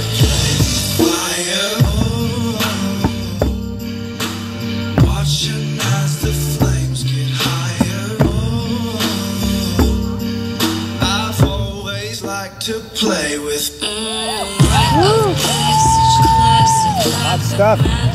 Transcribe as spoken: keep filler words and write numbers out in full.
Fire, watching as the flames get higher. I've always liked to play with. Hot stuff.